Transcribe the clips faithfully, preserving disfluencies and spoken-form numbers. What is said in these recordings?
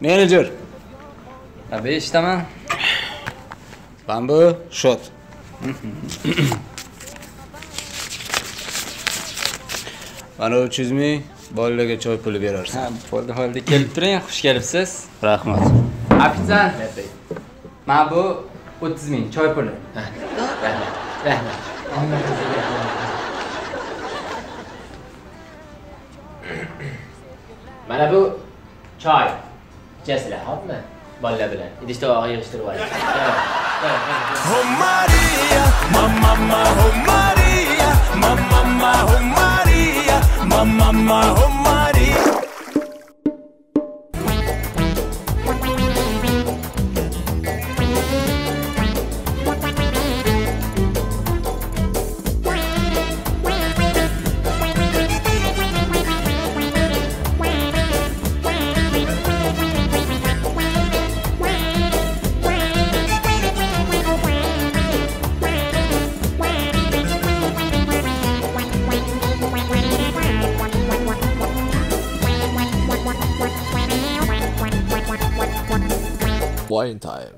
Menejer. Tabii eshitaman. Bambu, shot. Mana uch yuz ming bolalarga choy puli berarsiz. Ha, bo'ldi, bo'ldi. Kelib turing, xush kelibsiz. Rahmat. Ofitsiant. Mana bu o'ttiz ming choy puli. Rahmat. Rahmat. Mana bu choy. İçesizlar, hopmi? Bolalar bilan. Idishda og'i yig'ishtirib oling. Oh Maria, mamma, oh Maria, mamma, oh Maria, mamma, oh Maria. Wine time.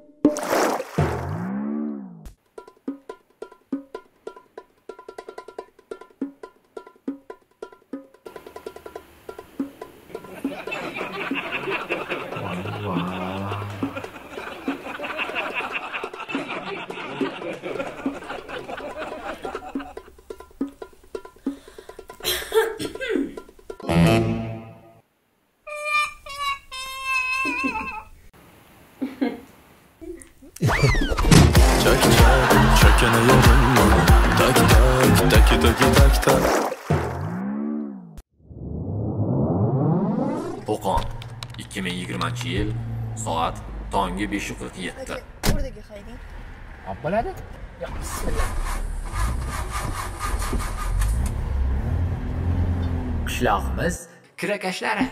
Çak çak, çökene yorulma. Tak tak, taki taki tak tak. Qo'qon ikki ming yigirmanchi yil soat tongi besh qirq yetti. O'rdaga hayding. Olib bo'ladi? Yo'q, bismillah. Qishlog'imiz kirakashlari.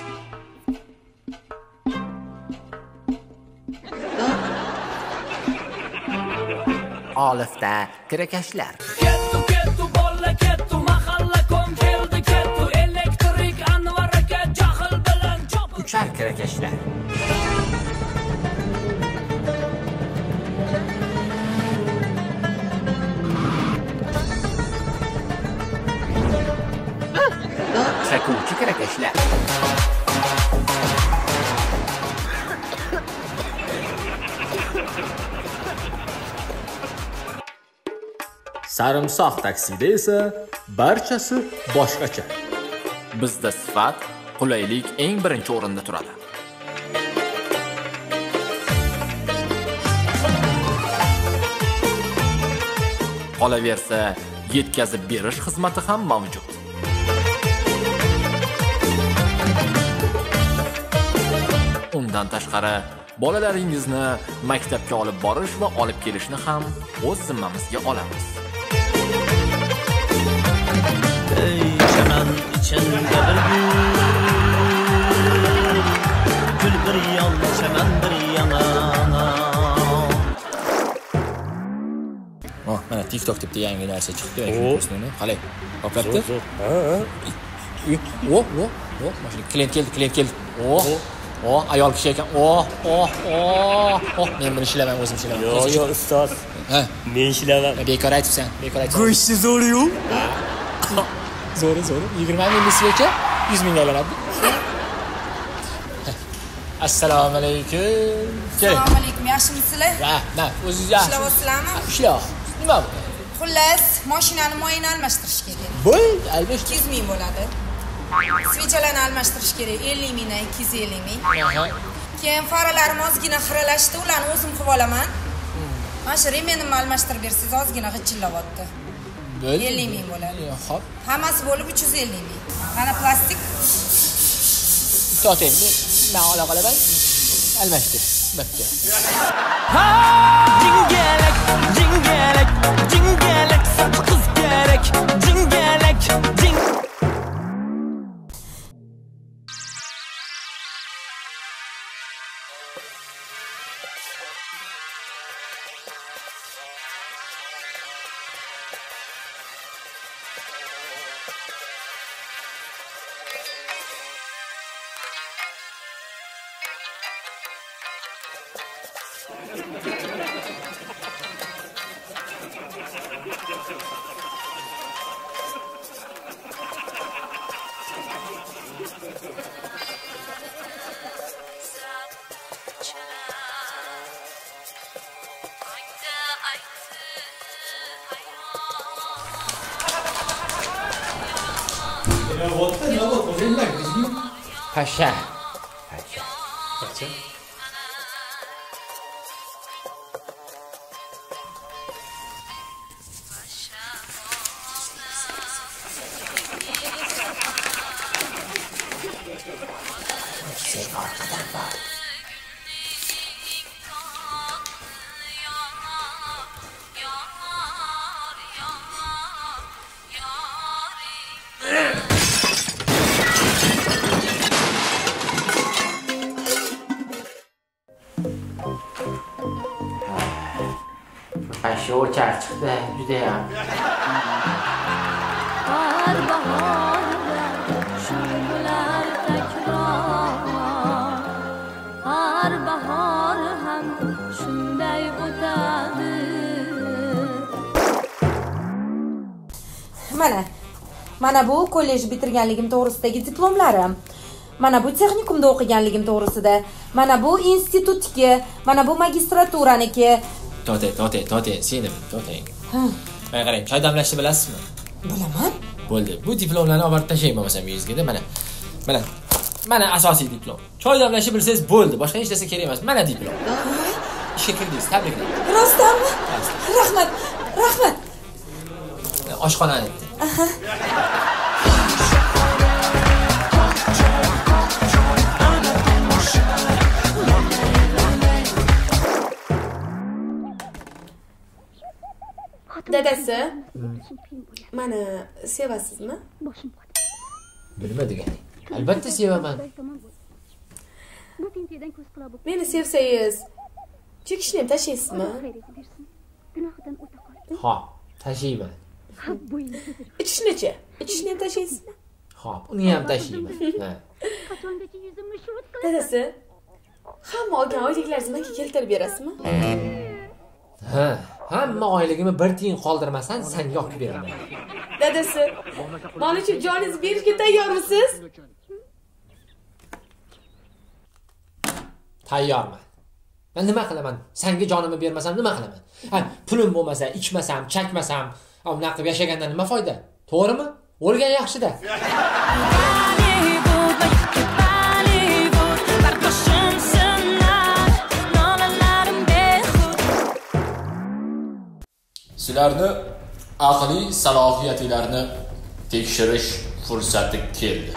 Olifda kirakashlar. Kettu kettu bolla kettu mahalla kon keldi kettu elektrik Anvar aka jahl bilan chop. Uchar kirakashlar. Sakuvchi kirakashlar. Sarimsoq taksida esa barchasi boshqacha. Bizda sifat, qulaylik eng birinchi o'rinda turadi. Qolaversa, yetkazib berish xizmati ham mavjud. Undan tashqari, bolalaringizni maktabga olib borish va olib kelishni ham o'z zimmamizga olamiz. Ey chaman içinde bir gül, gül bir yan, chaman bir yana. Oh, mana TikTok deb yangi narsa chiqdi. Shuni qalay? Toplatdi? Ha, ha. Oh, oh, oh, mashina klient keldi, klient keldi. Oh. Oh, ayol kishi ekan. Oh, oh, oh, oh. Men buni ishlaman, o'zim ishlaman. Yo, yo, ustoz. Ha, men ishlaman. Bekor aytibsan, bekor aytibsan. Go'shti zo'r-yu. Zo'ri, zo'ri. yigirma ming nisigacha yuz ming aylanadi. Assalomu alaykum. Assalomu alaykum, yaxshimisizlar? Ha, na, o'zingiz yaxshi. Ishlayapsizlarmi? Ishlayapman. Nima bu? Xullas, mashinani moyini almashtirish kerak. Bo'l, albatta. ikki yuz ming bo'ladi. Svechalarni almashtirish kerak, ellik mingdan ikki yuz ellik ming. Keyin faralarim ozgina xiralashdi, ularni o'zim qilib olaman. Mana shu remenimni almashtirib bersangiz ozgina g'ichillayapti. ellik ming bo'ladi. Xo'p. Hammasi bo'lib uch yuz ellik ming. Mana plastik. To'xtang, men ola qolaman. Almashtir. Bitta. Jingelek, jingelek, jingelek, soch qiz kerak. Jingelek, jing. Pasha. Pasha o'char chiqdi, juda ham. Har bahorda shunday bo'lar takror. Har bahor ham shunday o'tadi. Mana. Mana bu kollej bitirganligim to'g'risidagi diplomlarim. Mana bu texnikumda o'qiganligim to'g'risida. Mana bu institutniki, mana bu magistraturniki. To'te, to'te, to'te, senim, to'tang. Ha, Mana qarang, choy damlashni bilasizmi? bilaman. Bo'ldi. Bu diplomlarni olib tashlang bo'lmasam yuzingizga. Mana. Mana. Mana asosiy diplom. Choy damlashni bilsangiz bo'ldi. Boshqa hech narsa kerak emas. Mana diplom. Ishga kirdingiz, tabriklar. Rostdanmi? Rahmat, rahmat. Oshxonani. Aha. Dadasi, meni sevasizmi? Nima degani? Albatta sevaman. Meni sevsangiz, chekishni ham tashlaysizmi? Ha, tashiyman. Ichishni-chi? Ichishni ham tashlaysizmi? Xo'p, uni ham tashiyman. Ha. Dadasi, hamma olgan oyliklaringizni menga keltirib berasizmi? Ha, hamma oyligimni bir tiyin qoldirmasan, senga olib beraman. Dadasi, men uchun joningizni berishga tayyormisiz? Tayyorman. Men nima qilaman? Senga jonimni bermasam nima qilaman? Ha, pulim bo'lmasa, ichmasam, chakmasam, unaqa qilib yashagandan nima foyda? To'g'rimi? O'lgan yaxshi-da. Sizlarni aqliy salohiyatlarini tekshirish fursati keldi.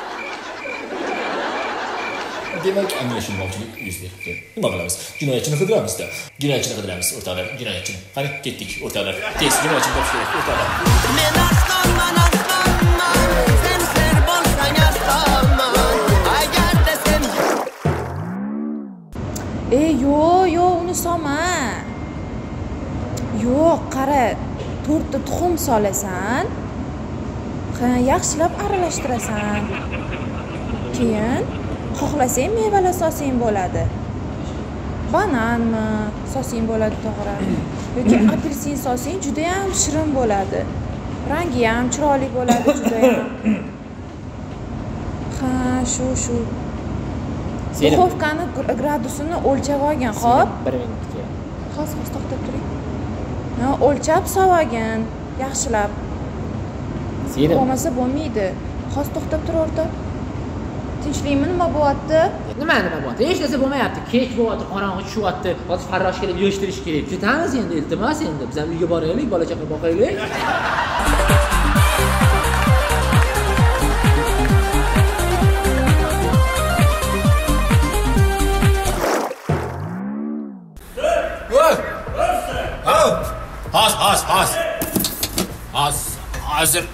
Demak, anglashilmovchilik yuz beribdi. Nima qilamiz? Jinoyatchini qidiramiz-da. Jinoyatchini qidiramiz, o'rtoqlar, jinoyatchini. Qani, ketdik, o'rtoqlar. Tez jinoyatchini topshirib, o'rtoqlar. Men aslanman, aslanman, sen ser bo'lsang aslanman. Agarda sen Ey, yo'q, yo'q, uni solma. Yo'q, qara, to'rtta tuxum solasan. Ha, yaxshilab aralashtirasan. Keyin xohlasang mevalar solsang bo'ladi. Bananmi solsang bo'ladi to'g'ri. Yoki apelsin solsang juda ham shirin bo'ladi. Rangi ham chiroyli bo'ladi juda ham. Ha, shu shu. Duxovkani gradusini o'lchab olgan, xo'p? bir minutga. Hozir hozir to'xtab turing. Ha, o'lchab solgin, yaxshilab. Senim. Bo'lmasa bo'lmaydi. Hozir to'xtab tur o'rta. Tinchlikmi, nima bo'lyapti? Nima nima bo'lyapti? Hech narsa bo'lmayapti. Kech bo'lyapti, qorong'i tushyapti. Hozir farrosh kelib yo'shtirish kerak. Ketamiz endi, iltimos endi. Biz ham uyga boraylik, bola chaqa boqaylik. Hozir, hozir, hozir. Hozir, hozir.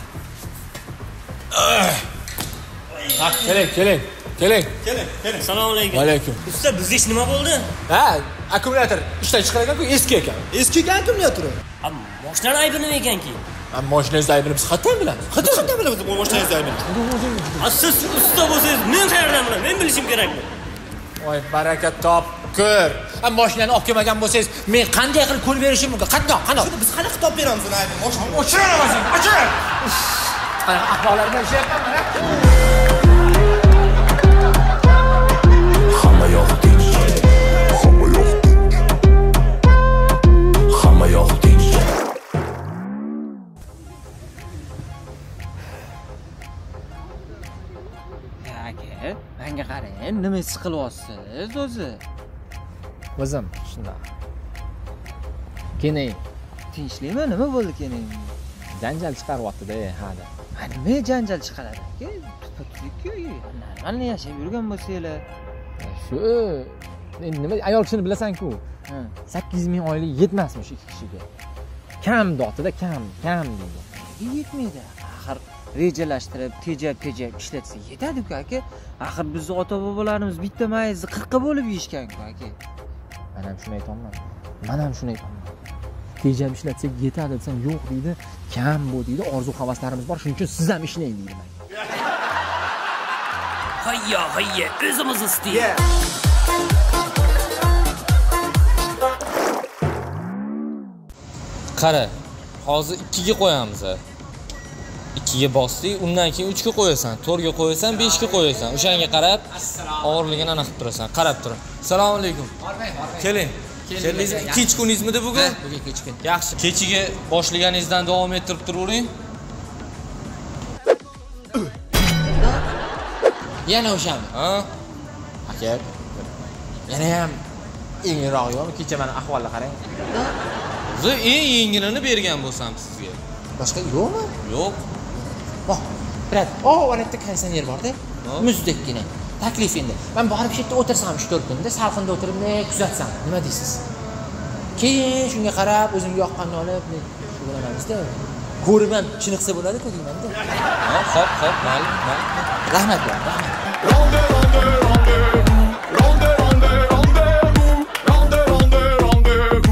Ha, keling, keling. Keling. Keling, keling. Assalomu alaykum. Alaykum. Usta, bizda ish nima bo'ldi? Ha, akkumulyator ishdan chiqar ekan-ku, eski ekan. Eski ekan akkumulyatori. Ha, mashinani aybi nima ekanki? Ha, mashinangizni aybini biz qatdan bilamiz? Qatdan qatdan bilamiz mashinangizni aybini. Ha, siz usta bo'lsangiz, men qayerdan bilaman? Men bilishim kerakmi? Voy, baraka top, ko'r. Ha, mashinani olib kelmagan bo'lsangiz, men qanday qilib ko'l berishim mumkin? Qandoq, qandoq? Biz qanaqa kitob beramiz uni aybi? Mashinani o'chiraverasiz, o'chir. Qanaqa ahvollar bilan ishlayapman mana. Hamma yoq tinch. Hamma yoq tinch. Hamma yoq tinch. Aka, menga qarang, nima his qilyapsiz o'zi? O'zim shunday. Keling. Tinchlikmi? Nima bo'ldi keling? Janjal chiqaryapti-da, hada. Ha, nima janjal chiqaradi? Tutdik-ku. Normalni yashab yurgan bo'lsanglar. Shu nima ayol kishini bilasan-ku. sakkiz ming oylik yetmasmish ikki kishiga. Kam dotida, kam, kam deydi. Yetmaydi. Axir rejalashtirib, tejab-tejab ishlatsa yetadi-ku aka. Axir bizning ota-bobolarimiz bitta mayizni qirqqa bo'lib yeyishgan-ku aka. Men ham shuni aytaman. Men ham shuni aytaman. Tejab ishlatsak yetadi desam yo'q deydi. Kam bu deydi. Orzu havaslarimiz bor. Shuning uchun siz ham ishlang deydi men. Hayya, hayya, o'zimiz istaymiz. Qara, hozir ikkiga qo'yamiz. ikkiga bosdik, undan keyin uchga qo'yasan, to'rtga qo'yasan, beshga qo'yasan. O'shanga qarab, og'irligini aniq turasan. Qarab tur. Assalomu alaykum. Keling. Keldingiz, kech kuningizmidi bugun? Bugun kech kun. Yaxshi. Kechiga boshlaganingizdan davom ettirib turavering. Yana o'shami? Ha? Aka. Yana ham yengiroq yo'qmi? Kecha mana ahvolga qarang. O'zi eng yengilini bergan bo'lsam sizga. Boshqa yo'qmi? Yo'q. Voh, brat, o, orada konditsioner bor-da. Muzdekkina. Taklif endi. Men borib shu yerda o'tirsam uch to'rt kunda, salqinda o'tirib, ne kuzatsam, nima deysiz? Keyin shunga qarab, o'zimga yoqqanini olib, shug'ullanamiz-da. Ko'rib ham chiniqsa bo'ladi-ku deyman-da. Ha, hop, hop, mayli, mayli. Rahmat, rahmat. Ronde, ronde, ronde. Ronde, ronde, ronde. Ronde, ronde, ronde.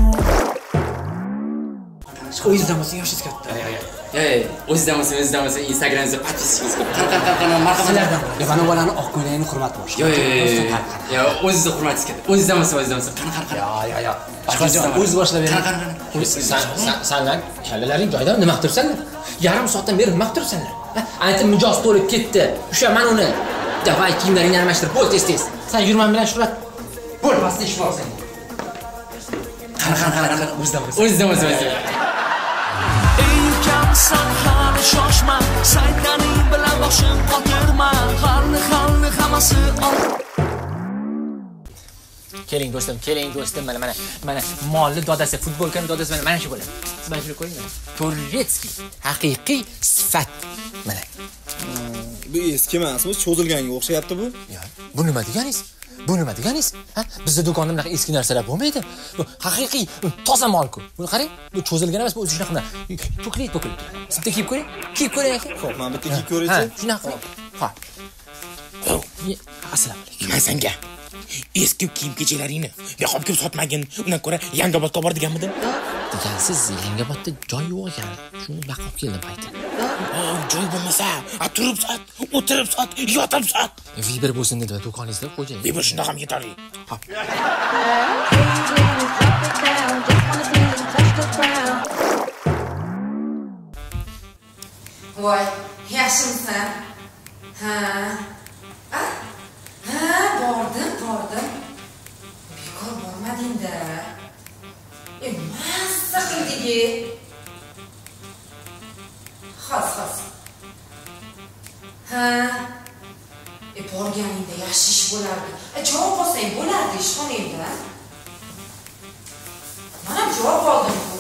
O'zingizdan bo'lsa yoshingiz katta. Ey, o'zingizdan bo'lsa, o'zingizdan bo'lsa Instagramingizga podpisangiz ko'p. Qanaqa qanaqa marhamatlar. Mana bolani oq ko'ylagini hurmat bor. Yo'q, yo'q, yo'q, o'zingizni hurmatingiz katta. O'zingizdan bo'lsa, o'zingizdan bo'lsa. Qanaqa qanaqa. Yo'q, yo'q, yo'q. Boshqajon, o'zingiz boshlab bering. Qanaqa qanaqa. San san sanlar kallalaring joyida nima qilib tursanlar? Yarim soatdan beri nima qilib tursanlar? Aytib mijoz to'lib ketdi. O'sha men uni davay kiyimlaringni almashtirib bo'l tez-tez. Sen yurman bilan shurat. Bo'l pastda ish bor sen. Qanaqa qanaqa. O'zingizdan bo'lsa. O'zingizdan bo'lsa, o'zingizdan. Sen hali shoshma, saytlaring bilan boshim qotirma, xalni xalni hammasi ol. Keling do'stim, keling do'stim, mana mana mana molli dodasi, futbolkani dodasi mana mana shu bo'ladi. Siz mana shuni qo'ying. Turretskiy, haqiqiy sifat. Mana. Bu eski emasmi? Cho'zilganga o'xshayapti bu? Yo'q. Bu nima deganingiz? Bu nima deganingiz? Ha? Bizda do'konda bunaqa eski narsalar bo'lmaydi. Bu haqiqiy toza mol-ku. Buni qarang, bu cho'zilgan emas, bu o'zi shunaqa to'kilib to'kilib turadi. Siz bitta kiyib ko'ring. Kiyib ko'ring aka. Xo'p, men bitta kiyib ko'raychi. Ha, shunaqa. Ha. Assalomu alaykum. Men senga eski kiyim kechalaringni beqob kelib sotmagin, undan ko'ra Yangiobodga bor deganmidim? Degansiz, Yangiobodda joy yo'q ekan. Shuni beqob keldim payti. Oh, joy bo'lmasa, a turib sot, o'tirib sot, yotib sot. Viber bo'lsin dedi, do'koningizda qo'ying. Viber shundoq ham yetarli. Hop. Voy, yaxshimisan? Ha. Ha, bordim, bordim. Bekor bormading-da. E, mazza qilding-e. Xos, xos. Ha. E, borganingda yaxshi ish bo'lardi. E, javob olsang bo'lardi ishxonangda. Mana javob oldim-ku.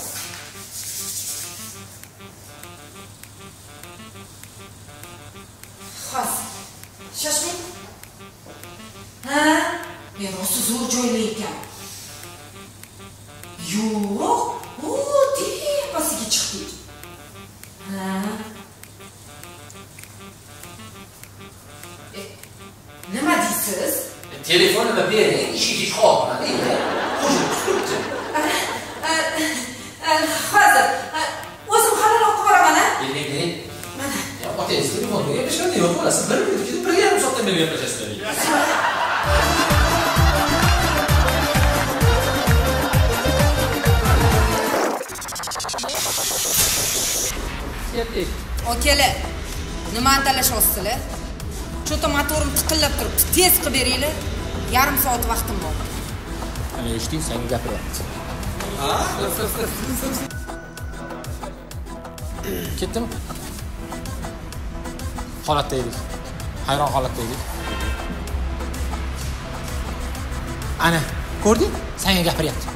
Xos. Shoshmang. Ha? Men rosa zo'r joylar ekan. Yo'q, u tepasiga chiqdik. Ha? E, nima deysiz? Telefonimni bering, ishga qolmadi. Qo'shib turibdi. Hozir o'zim halol olib boraman-a? Bering, bering. Mana. Ya, otangiz telefon berib, hech qanday yo'q bo'lasiz. Bir minut, bir yarim soatdan beri gaplashasizlar. ketdik. Okalar, nimani talashyapsizlar? Cho'ta motorim tiqillab turibdi. Tez qilib beringlar. Yarim soat vaqtim bor. Ana eshitding, sen gapiryapti. Ketdimi? Holatda edik. Hayron holatda edik. Ana, ko'rding? Senga gapiryapti.